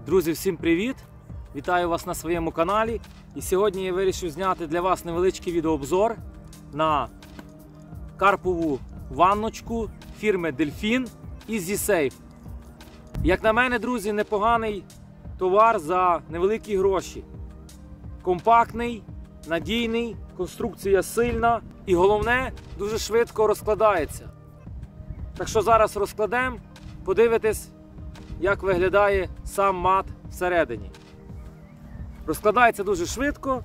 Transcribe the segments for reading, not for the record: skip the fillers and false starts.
Друзі, всім привіт! Вітаю вас на своєму каналі. І сьогодні я вирішив зняти для вас невеличкий відеообзор на карпову ванночку фірми Delfin Easy Safe. Як на мене, друзі, непоганий товар за невеликі гроші. Компактний, надійний, конструкція сильна і головне, дуже швидко розкладається. Так що зараз розкладемо, подивитесь, як виглядає сам мат всередині. Розкладається дуже швидко.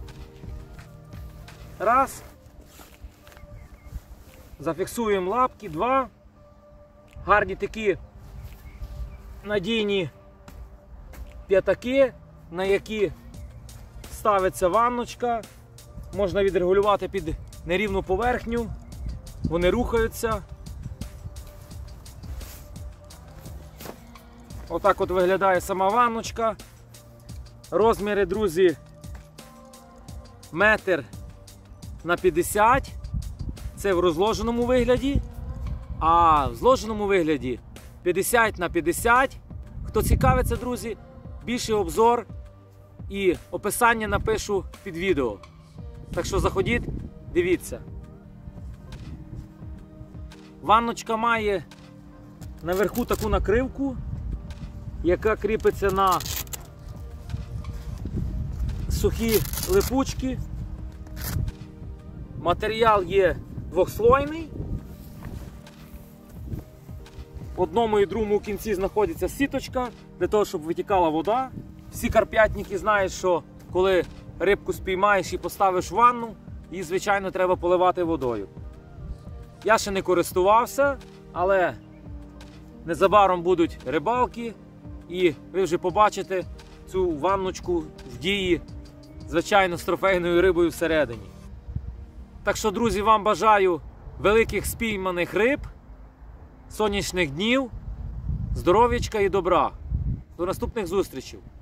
Раз. Зафіксуємо лапки. Два. Гарні такі надійні п'ятаки, на які ставиться ванночка. Можна відрегулювати під нерівну поверхню. Вони рухаються. Отак от виглядає сама ванночка. Розміри, друзі, 1,50 м. Це в розложеному вигляді. А в зложеному вигляді 50 на 50. Хто цікавиться, друзі, більший обзор і описання напишу під відео. Так що заходіть, дивіться. Ванночка має наверху таку накривку, яка кріпиться на сухі липучки. Матеріал є двохслойний. В одному і другому кінці знаходиться сіточка, для того, щоб витікала вода. Всі карп'ятники знають, що коли рибку спіймаєш і поставиш в ванну, її, звичайно, треба поливати водою. Я ще не користувався, але незабаром будуть рибалки, і ви вже побачите цю ванночку в дії, звичайно, з трофейною рибою всередині. Так що, друзі, вам бажаю великих спійманих риб, сонячних днів, здоров'ячка і добра. До наступних зустрічей!